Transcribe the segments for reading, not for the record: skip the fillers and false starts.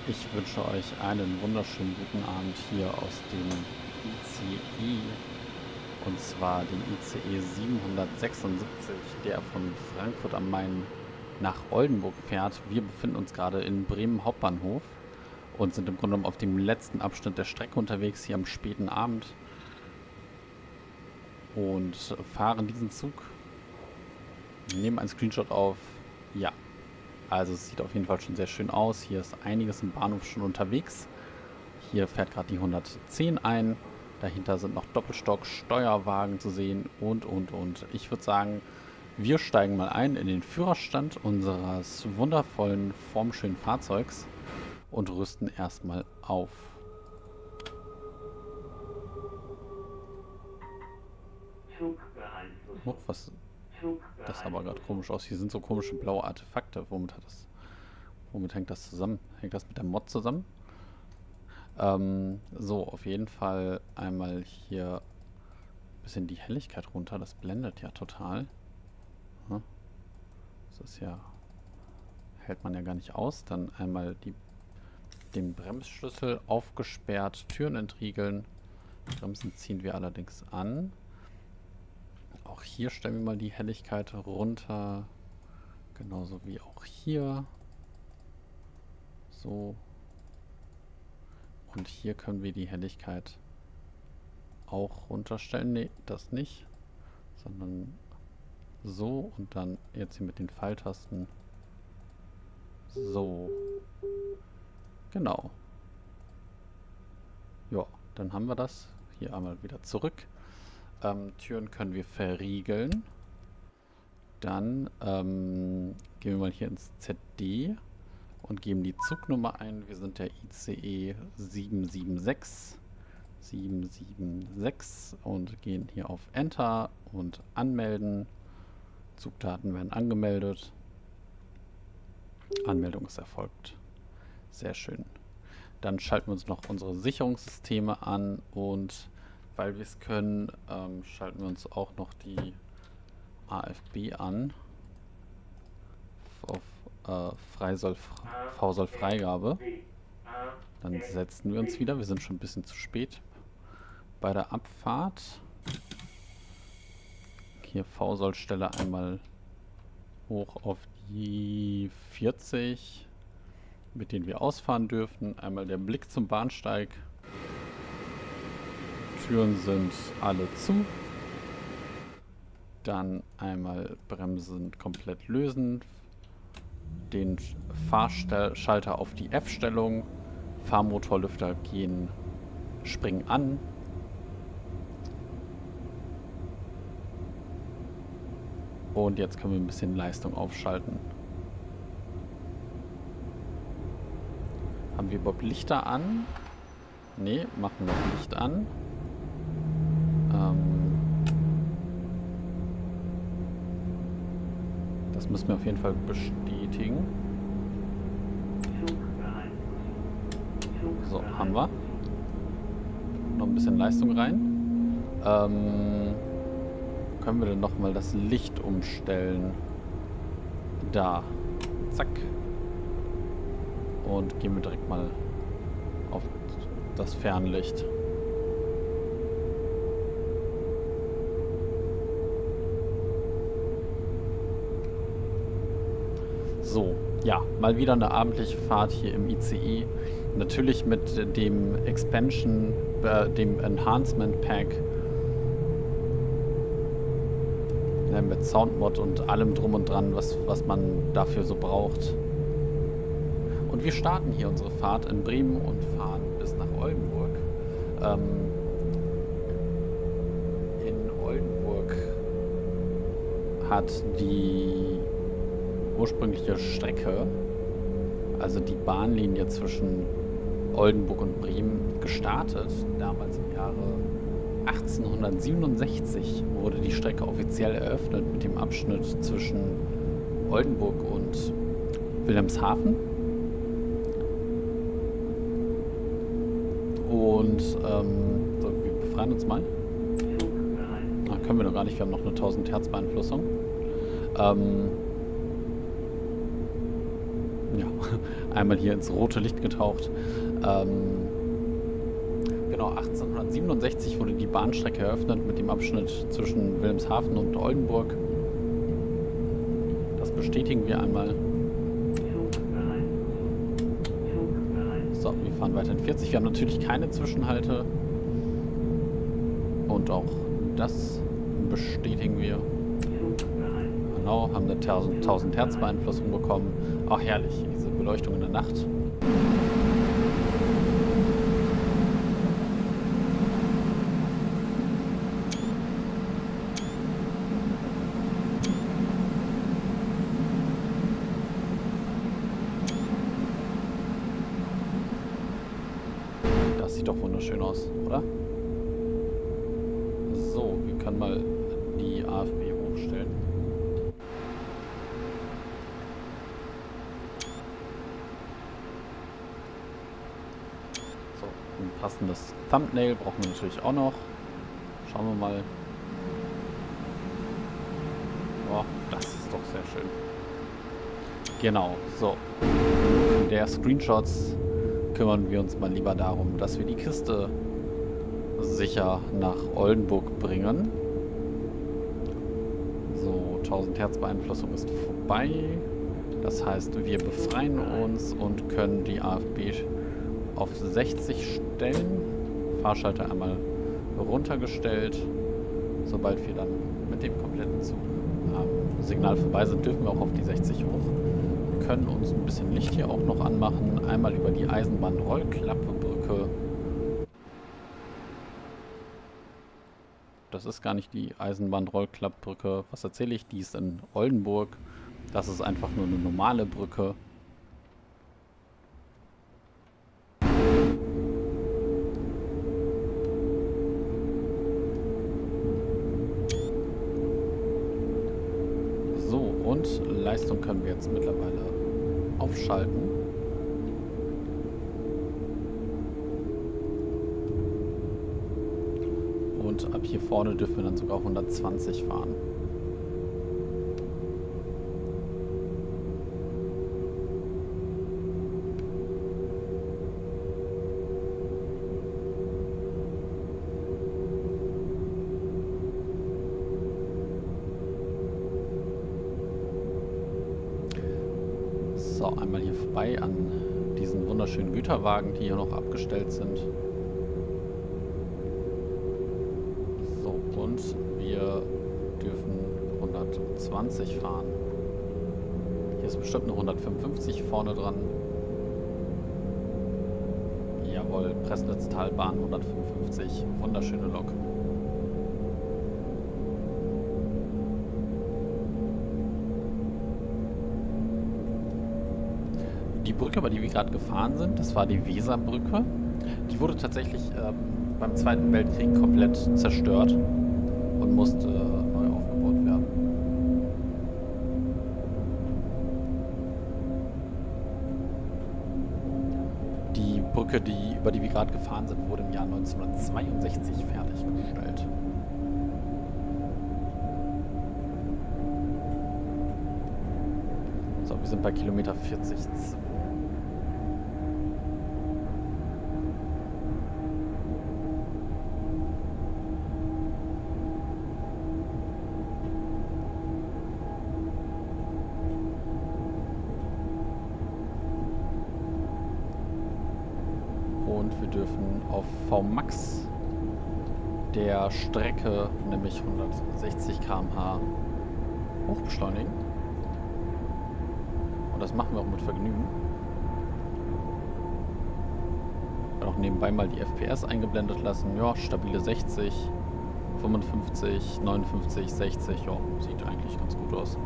Ich wünsche euch einen wunderschönen guten Abend hier aus dem ICE. Und zwar den ICE 776, der von Frankfurt am Main nach Oldenburg fährt. Wir befinden uns gerade in Bremen Hauptbahnhof und sind im Grunde genommen auf dem letzten Abschnitt der Strecke unterwegs, hier am späten Abend. Und fahren diesen Zug. Nehmen einen Screenshot auf. Ja. Also es sieht auf jeden Fall schon sehr schön aus. Hier ist einiges im Bahnhof schon unterwegs. Hier fährt gerade die 110 ein. Dahinter sind noch Doppelstock, Steuerwagen zu sehen und. Ich würde sagen, wir steigen mal ein in den Führerstand unseres wundervollen, formschönen Fahrzeugs und rüsten erstmal auf. Oh, was... Das sah aber gerade komisch aus. Hier sind so komische blaue Artefakte. Womit hängt das zusammen? Hängt das mit der Mod zusammen? So, auf jeden Fall einmal hier ein bisschen die Helligkeit runter. Das blendet ja total. Das ist ja... Hält man ja gar nicht aus. Dann einmal den Bremsschlüssel aufgesperrt, Türen entriegeln. Bremsen ziehen wir allerdings an. Auch hier stellen wir mal die Helligkeit runter. Genauso wie auch hier. So. Und hier können wir die Helligkeit auch runterstellen. Ne, das nicht. Sondern so. Und dann jetzt hier mit den Pfeiltasten. So. Genau. Ja, dann haben wir das. Hier einmal wieder zurück. Türen können wir verriegeln. Dann gehen wir mal hier ins ZD und geben die Zugnummer ein. Wir sind der ICE 776 und gehen hier auf Enter und anmelden. Zugdaten werden angemeldet. Anmeldung ist erfolgt. Sehr schön. Dann schalten wir uns noch unsere Sicherungssysteme an und weil wir es können, schalten wir uns auch noch die AFB an. Auf V-Soll-Freigabe. Dann setzen wir uns wieder. Wir sind schon ein bisschen zu spät bei der Abfahrt. Hier V-Soll-Stelle einmal hoch auf die 40, mit denen wir ausfahren dürfen. Einmal der Blick zum Bahnsteig. Türen sind alle zu. Dann einmal Bremsen komplett lösen. Den Fahrschalter auf die F-Stellung. Fahrmotorlüfter springen an. Und jetzt können wir ein bisschen Leistung aufschalten. Haben wir überhaupt Lichter an? Ne, machen wir noch Licht an. Das müssen wir auf jeden Fall bestätigen. So, haben wir. Noch ein bisschen Leistung rein. Können wir denn nochmal das Licht umstellen? Da. Zack. Und gehen wir direkt mal auf das Fernlicht. So, ja, mal wieder eine abendliche Fahrt hier im ICE. Natürlich mit dem Expansion, dem Enhancement Pack. Ja, mit Soundmod und allem drum und dran, was man dafür so braucht. Und wir starten hier unsere Fahrt in Bremen und fahren bis nach Oldenburg. In Oldenburg hat die ursprüngliche Strecke, also die Bahnlinie zwischen Oldenburg und Bremen, gestartet. Damals im Jahre 1867 wurde die Strecke offiziell eröffnet mit dem Abschnitt zwischen Oldenburg und Wilhelmshaven. Und so, wir befreien uns mal. Können wir noch gar nicht, wir haben noch eine 1000 Hertz Beeinflussung. Ja, einmal hier ins rote Licht getaucht. Genau, 1867 wurde die Bahnstrecke eröffnet mit dem Abschnitt zwischen Wilhelmshaven und Oldenburg. Das bestätigen wir einmal. So, wir fahren weiter in 40. Wir haben natürlich keine Zwischenhalte. Und auch das bestätigen wir. Genau, haben eine 1000 Hertz Beeinflussung bekommen. Auch herrlich, diese Beleuchtung in der Nacht. Das sieht doch wunderschön aus, oder? So, wir können mal die AFB hochstellen. So, ein passendes Thumbnail brauchen wir natürlich auch noch. Schauen wir mal. Oh, das ist doch sehr schön. Genau, so. Der Screenshots kümmern wir uns mal lieber darum, dass wir die Kiste sicher nach Oldenburg bringen. So, 1000 Hertz Beeinflussung ist vorbei. Das heißt, wir befreien uns und können die AFB auf 60 stellen. Fahrschalter einmal runtergestellt. Sobald wir dann mit dem kompletten Zug Signal vorbei sind, dürfen wir auch auf die 60 hoch. Wir können uns ein bisschen Licht hier auch noch anmachen. Einmal über die Eisenbahnrollklappebrücke. Das ist gar nicht die Eisenbahnrollklappbrücke. Was erzähle ich? Die ist in Oldenburg. Das ist einfach nur eine normale Brücke. So, und Leistung können wir jetzt mittlerweile aufschalten. Und ab hier vorne dürfen wir dann sogar 120 fahren. So, einmal hier vorbei an diesen wunderschönen Güterwagen, die hier noch abgestellt sind. Und wir dürfen 120 fahren. Hier ist bestimmt eine 155 vorne dran. Jawohl, Pressnitztalbahn 155. Wunderschöne Lok. Die Brücke, über die wir gerade gefahren sind, das war die Weserbrücke. Die wurde tatsächlich beim Zweiten Weltkrieg komplett zerstört und musste neu aufgebaut werden. Die Brücke, über die wir gerade gefahren sind, wurde im Jahr 1962 fertiggestellt. So, wir sind bei Kilometer 40. Und wir dürfen auf Vmax der Strecke, nämlich 160 km/h, hochbeschleunigen. Und das machen wir auch mit Vergnügen. Auch nebenbei mal die FPS eingeblendet lassen. Ja, stabile 60, 55, 59, 60. Ja, sieht eigentlich ganz gut aus.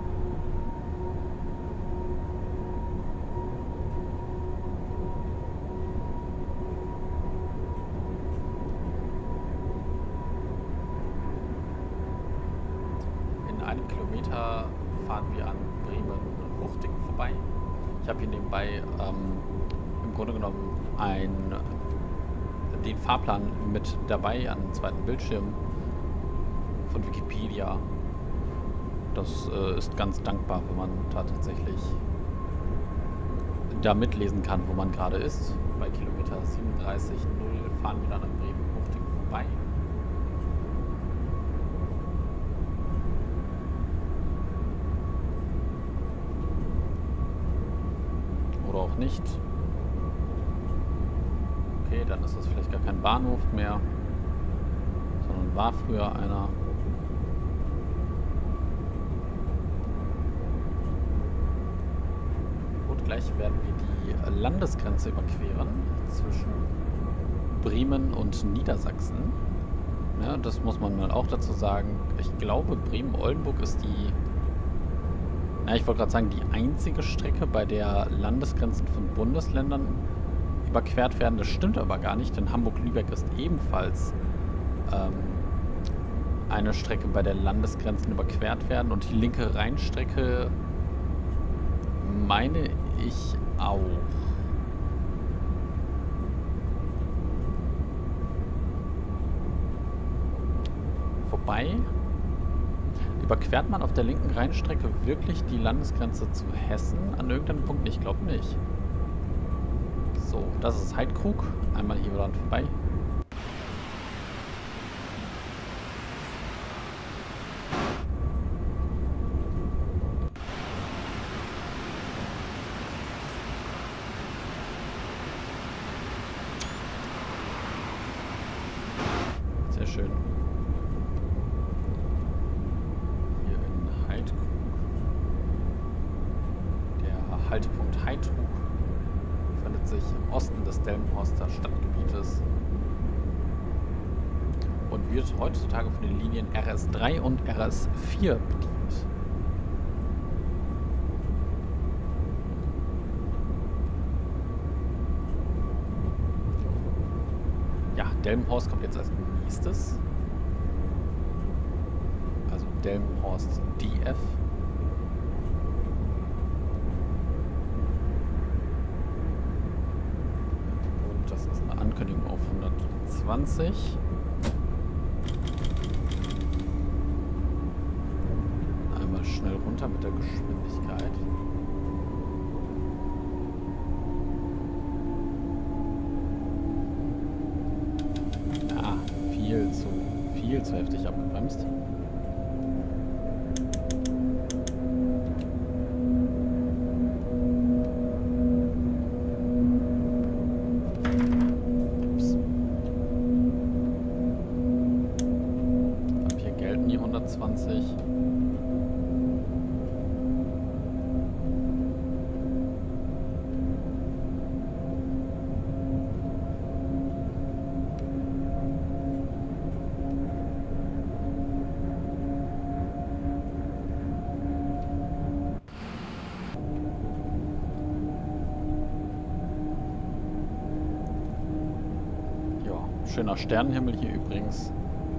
In einem Kilometer fahren wir an Bremen-Huchting vorbei. Ich habe hier nebenbei im Grunde genommen den Fahrplan mit dabei an dem zweiten Bildschirm von Wikipedia. Das ist ganz dankbar, wenn man da tatsächlich da mitlesen kann, wo man gerade ist. Bei Kilometer 37,0 fahren wir dann an Bremen-Buchting vorbei. Oder auch nicht. Okay, dann ist das vielleicht gar kein Bahnhof mehr, sondern war früher einer. Und gleich werden wir die Landesgrenze überqueren zwischen Bremen und Niedersachsen. Ja, das muss man mal auch dazu sagen. Ich glaube, Bremen-Oldenburg ist die, ja, ich wollte gerade sagen, die einzige Strecke, bei der Landesgrenzen von Bundesländern überquert werden. Das stimmt aber gar nicht, denn Hamburg-Lübeck ist ebenfalls eine Strecke, bei der Landesgrenzen überquert werden. Und die linke Rheinstrecke meine ich auch. Wobei, überquert man auf der linken Rheinstrecke wirklich die Landesgrenze zu Hessen an irgendeinem Punkt? Ich glaube nicht. So, das ist Heidkrug. Einmal hier dran vorbei. Sehr schön. Hier in Heidkrug. Der Haltepunkt Heidkrug befindet sich im Osten des Delmenhorster Stadtgebietes und wird heutzutage von den Linien RS3 und RS4 bedient. Ja, Delmenhorst kommt jetzt als nächstes. Also Delmenhorst DF. Das ist eine Ankündigung auf 120. Einmal schnell runter mit der Geschwindigkeit. Ja, viel zu heftig abgebremst. Schöner Sternenhimmel hier übrigens.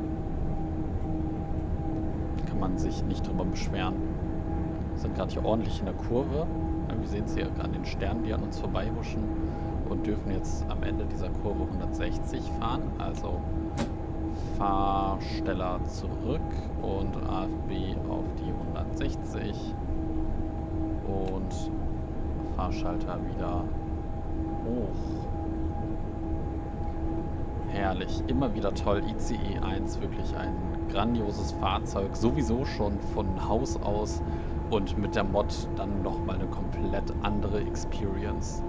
Kann man sich nicht drüber beschweren. Wir sind gerade hier ordentlich in der Kurve. Wir sehen es hier an den Sternen, die an uns vorbeihuschen. Und dürfen jetzt am Ende dieser Kurve 160 fahren. Also Fahrsteller zurück und AFB auf die 160. Und Fahrschalter wieder hoch. Herrlich, immer wieder toll. ICE 1, wirklich ein grandioses Fahrzeug, sowieso schon von Haus aus und mit der Mod dann nochmal eine komplett andere Experience.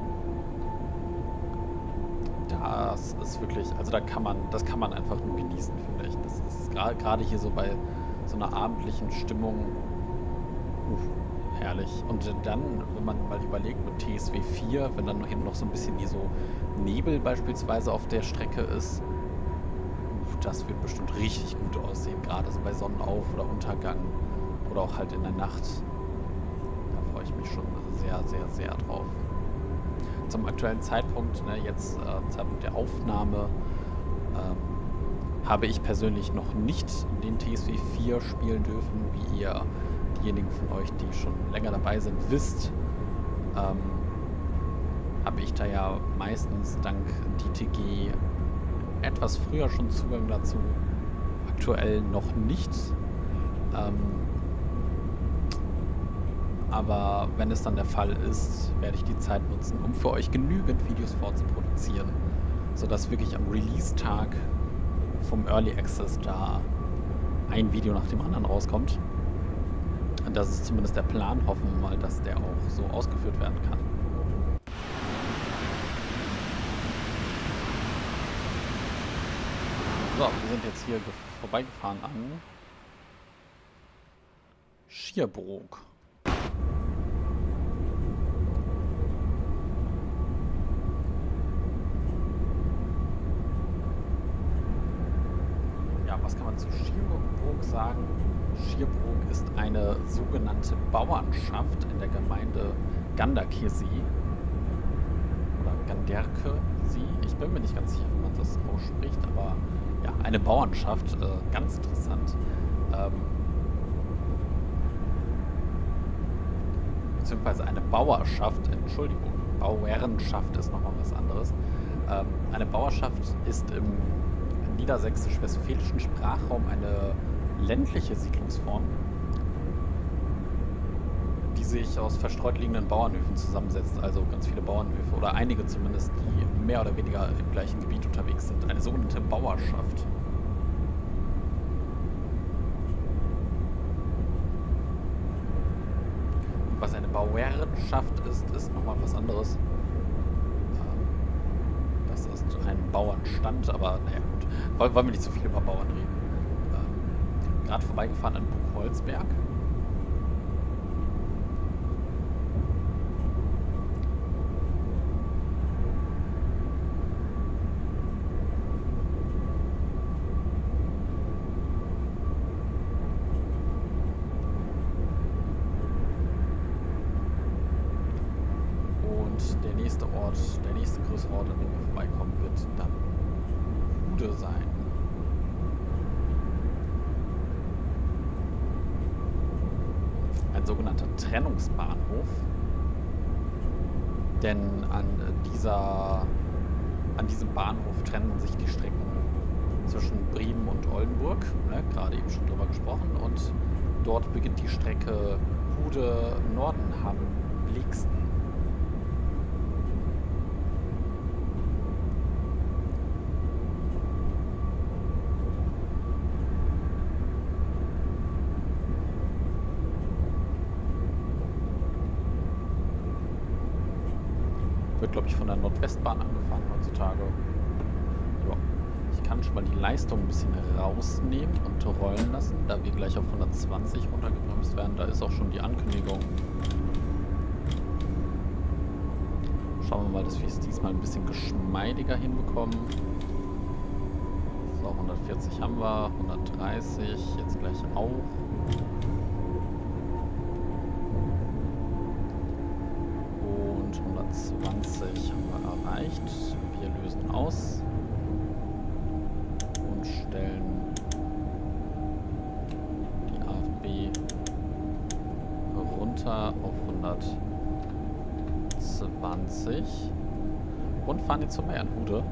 Das ist wirklich, also das kann man einfach nur genießen, finde ich. Das ist gerade hier so bei so einer abendlichen Stimmung, herrlich. Und dann, wenn man mal überlegt mit TSW 4, wenn dann hinten noch so ein bisschen hier so Nebel beispielsweise auf der Strecke ist, das wird bestimmt richtig gut aussehen, gerade so bei Sonnenauf- oder Untergang oder auch halt in der Nacht. Da freue ich mich schon sehr, sehr, sehr drauf. Zum aktuellen Zeitpunkt, ne, jetzt Zeitpunkt der Aufnahme, habe ich persönlich noch nicht den TSW 4 spielen dürfen, wie ihr diejenigen von euch, die schon länger dabei sind, wisst, habe ich da ja meistens dank DTG etwas früher schon Zugang dazu, aktuell noch nicht. Aber wenn es dann der Fall ist, werde ich die Zeit nutzen, um für euch genügend Videos vorzuproduzieren, sodass wirklich am Release-Tag vom Early Access da ein Video nach dem anderen rauskommt. Und das ist zumindest der Plan. Hoffen wir mal, dass der auch so ausgeführt werden kann. So, wir sind jetzt hier vorbeigefahren an Schierbrook. Ja, was kann man zu Schierbrook sagen? Schierbrook ist eine sogenannte Bauernschaft in der Gemeinde Ganderkesee oder Ganderkesee. Ich bin mir nicht ganz sicher, wie man das ausspricht, aber ja, eine Bauernschaft, ganz interessant. Beziehungsweise eine Bauerschaft, Entschuldigung, Bauernschaft ist nochmal was anderes. Eine Bauerschaft ist im niedersächsisch-westfälischen Sprachraum eine ländliche Siedlungsform, die sich aus verstreut liegenden Bauernhöfen zusammensetzt, also ganz viele Bauernhöfe oder einige zumindest, die mehr oder weniger im gleichen Gebiet unterwegs sind. Eine sogenannte Bauerschaft. Und was eine Bauernschaft ist, ist nochmal was anderes. Das ist ein Bauernstand, aber naja gut, wollen wir nicht so viel über Bauern reden. Gerade vorbeigefahren an Buchholzberg. Und der nächste Ort, der nächste größere Ort, an dem wir vorbeikommen, wird dann Hude sein. Ein sogenannter Trennungsbahnhof, denn an diesem Bahnhof trennen sich die Strecken zwischen Bremen und Oldenburg, ne, gerade eben schon drüber gesprochen, und dort beginnt die Strecke Hude-Nordenham-Blixen. Wird, glaube ich, von der Nordwestbahn angefahren heutzutage. Ja. Ich kann schon mal die Leistung ein bisschen rausnehmen und rollen lassen, da wir gleich auf 120 runtergebremst werden. Da ist auch schon die Ankündigung. Schauen wir mal, dass wir es diesmal ein bisschen geschmeidiger hinbekommen. So, 140 haben wir, 130, jetzt gleich auch. Und 120 haben wir erreicht. Wir lösen aus und stellen die AFB runter auf 120 und fahren jetzt zum Meer in Hude.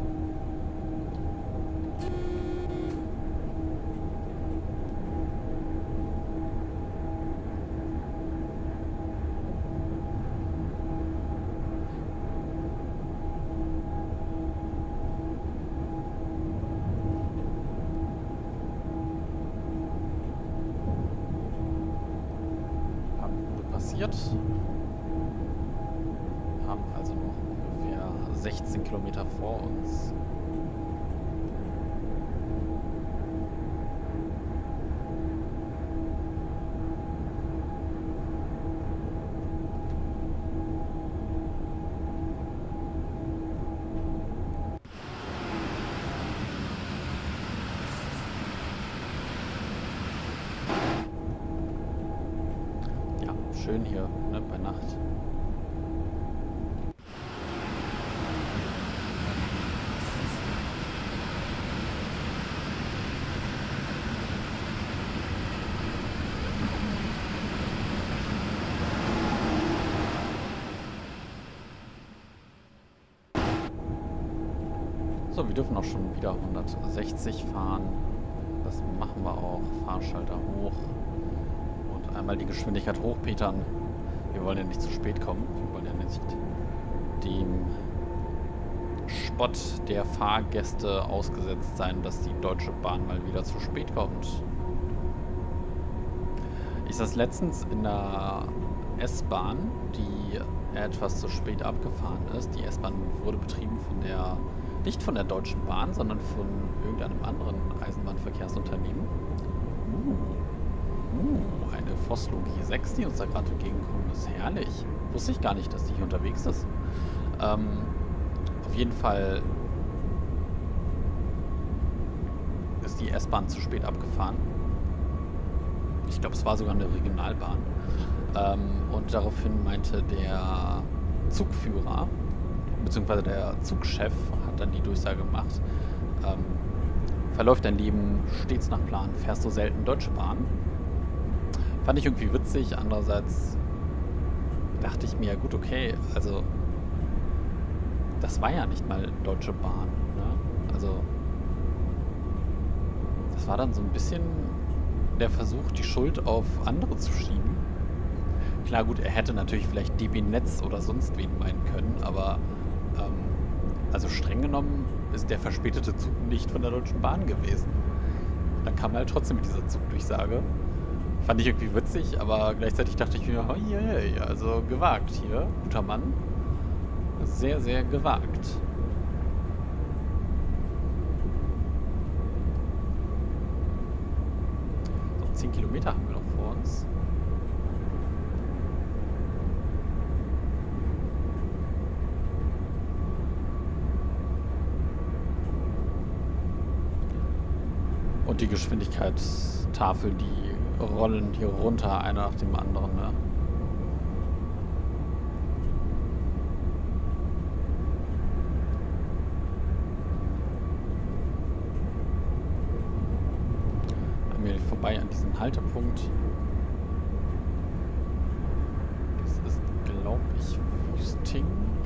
Haben also noch ungefähr 16 Kilometer vor uns. Ja, schön hier, ne, bei Nacht. So, wir dürfen auch schon wieder 160 fahren. Das machen wir auch. Fahrschalter hoch. Und einmal die Geschwindigkeit hochpetern. Wir wollen ja nicht zu spät kommen. Wir wollen ja nicht dem Spott der Fahrgäste ausgesetzt sein, dass die Deutsche Bahn mal wieder zu spät kommt. Ich saß letztens in der S-Bahn, die etwas zu spät abgefahren ist. Die S-Bahn wurde betrieben nicht von der Deutschen Bahn, sondern von irgendeinem anderen Eisenbahnverkehrsunternehmen. Eine Vossloh G6, die uns da gerade entgegenkommt, ist herrlich. Wusste ich gar nicht, dass die hier unterwegs ist. Auf jeden Fall ist die S-Bahn zu spät abgefahren. Ich glaube, es war sogar eine Regionalbahn. Und daraufhin meinte der Zugführer, beziehungsweise der Zugchef, hat dann die Durchsage gemacht, verläuft dein Leben stets nach Plan, fährst du selten Deutsche Bahn. Fand ich irgendwie witzig, andererseits dachte ich mir, ja gut, okay, also das war ja nicht mal Deutsche Bahn, ne? Also das war dann so ein bisschen der Versuch, die Schuld auf andere zu schieben. Klar, gut, er hätte natürlich vielleicht DB Netz oder sonst wen meinen können, aber also streng genommen ist der verspätete Zug nicht von der Deutschen Bahn gewesen. Dann kam er halt trotzdem mit dieser Zugdurchsage. Fand ich irgendwie witzig, aber gleichzeitig dachte ich mir, oh je, also gewagt hier, guter Mann. Sehr, sehr gewagt. So, 10 Kilometer haben wir noch vor uns. Und die Geschwindigkeitstafel, die rollen hier runter, einer nach dem anderen, ne? Vorbei an diesem Haltepunkt. Das ist, glaube ich, Wüsting.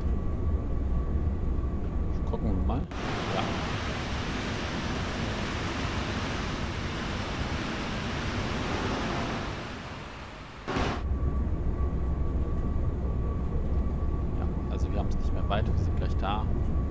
Gucken wir mal. Ja. Ja, also wir haben es nicht mehr weit, wir sind gleich da.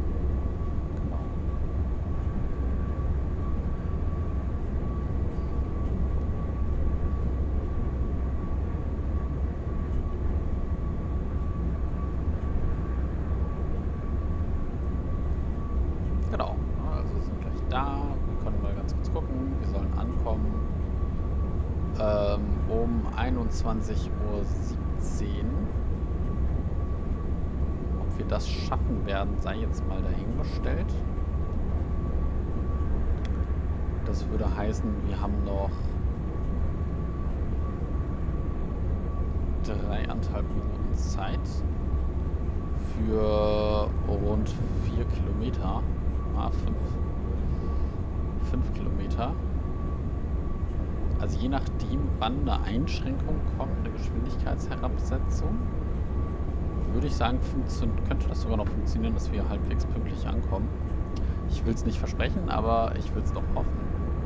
Um 21:17 Uhr. Ob wir das schaffen werden, sei jetzt mal dahingestellt. Das würde heißen, wir haben noch 3,5 Minuten Zeit für rund 4 Kilometer. 5 Kilometer. Also je nachdem, wann eine Einschränkung kommt, eine Geschwindigkeitsherabsetzung, würde ich sagen, könnte das sogar noch funktionieren, dass wir halbwegs pünktlich ankommen. Ich will es nicht versprechen, aber ich will es doch hoffen.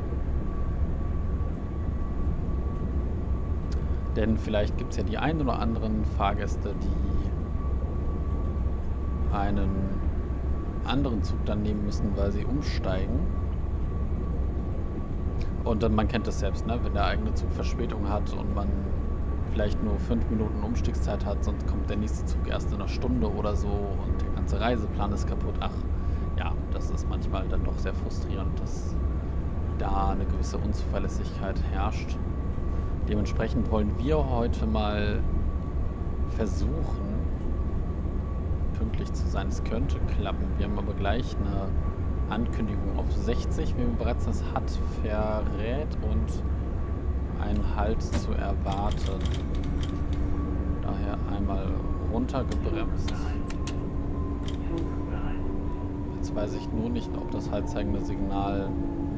Denn vielleicht gibt es ja die ein oder anderen Fahrgäste, die einen anderen Zug dann nehmen müssen, weil sie umsteigen. Und dann, man kennt das selbst, ne? Wenn der eigene Zug Verspätung hat und man vielleicht nur 5 Minuten Umstiegszeit hat, sonst kommt der nächste Zug erst in einer Stunde oder so und der ganze Reiseplan ist kaputt. Ach, ja, das ist manchmal dann doch sehr frustrierend, dass da eine gewisse Unzuverlässigkeit herrscht. Dementsprechend wollen wir heute mal versuchen, pünktlich zu sein. Es könnte klappen. Wir haben aber gleich eine Ankündigung auf 60, wie man bereits das hat, verrät und einen Halt zu erwarten. Daher einmal runtergebremst. Jetzt weiß ich nur nicht, ob das haltzeigende Signal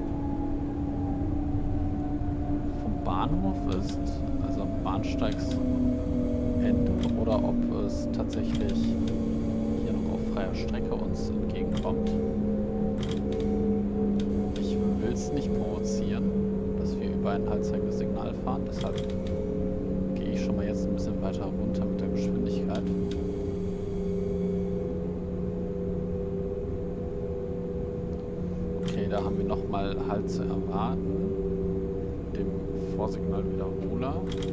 vom Bahnhof ist, also am Bahnsteigsende, oder ob es tatsächlich hier noch auf freier Strecke uns entgegenkommt. Nicht provozieren, dass wir über ein haltzeigendes Signal fahren. Deshalb gehe ich schon mal jetzt ein bisschen weiter runter mit der Geschwindigkeit. Okay, da haben wir nochmal Halt zu erwarten. Dem Vorsignalwiederholer.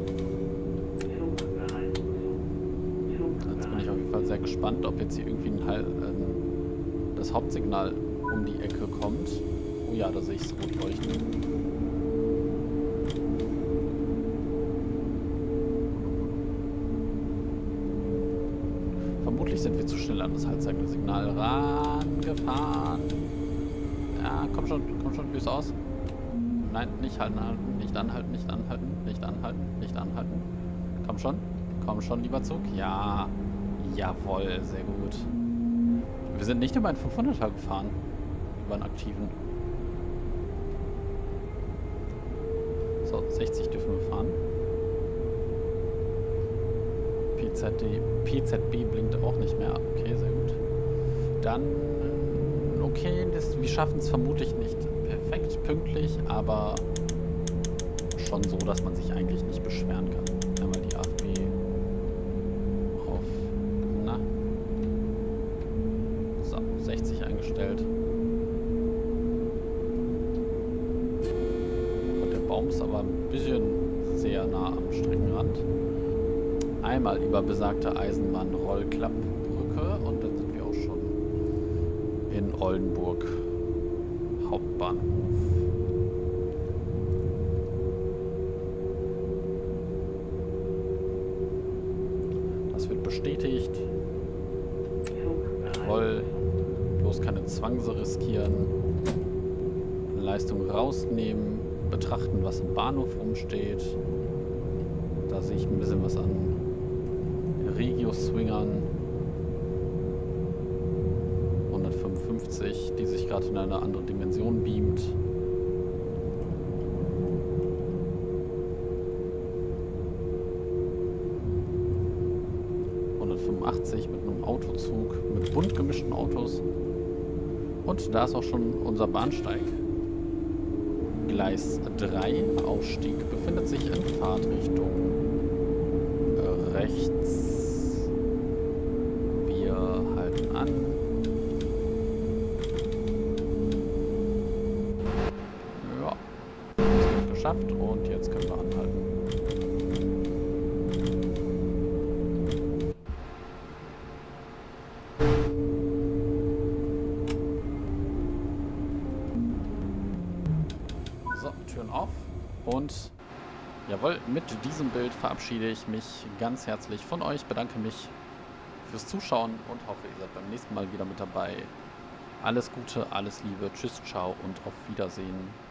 Jetzt bin ich auf jeden Fall sehr gespannt, ob jetzt hier irgendwie das Hauptsignal um die Ecke kommt. Oh ja, da sehe ich es rot leuchten. Vermutlich sind wir zu schnell an das Halbsignal rangefahren. Ja, komm schon, löse aus. Nein, nicht halten, nicht anhalten, nicht anhalten, nicht anhalten, nicht anhalten. Komm schon, lieber Zug. Ja, jawohl, sehr gut. Wir sind nicht über einen 500er gefahren, über einen aktiven. So, 60 dürfen wir fahren. PZB blinkt auch nicht mehr. Okay, sehr gut. Dann, okay, wir schaffen es vermutlich nicht perfekt pünktlich, aber schon so, dass man sich eigentlich nicht beschweren kann. Einmal die AFB auf, na, so, 60 eingestellt. Und der Baum ist aber ein bisschen sehr nah am Streckenrand. Einmal über besagte Eisenbahn-Rollklappbrücke und dann sind wir auch schon in Oldenburg Hauptbahnhof. Das wird bestätigt. Jawohl. Bloß keine Zwangse riskieren. Leistung rausnehmen. Betrachten, was im Bahnhof rumsteht. Da sehe ich ein bisschen was an Regio-Swingern. 155, die sich gerade in eine andere Dimension beamt. Mit einem Autozug, mit bunt gemischten Autos. Und da ist auch schon unser Bahnsteig. Gleis 3, Aufstieg, befindet sich in Fahrtrichtung rechts. Wir halten an. Ja, das ist geschafft und jetzt können wir anhalten. Türen auf und jawohl, mit diesem Bild verabschiede ich mich ganz herzlich von euch, bedanke mich fürs Zuschauen und hoffe, ihr seid beim nächsten Mal wieder mit dabei. Alles Gute, alles Liebe, tschüss, ciao und auf Wiedersehen.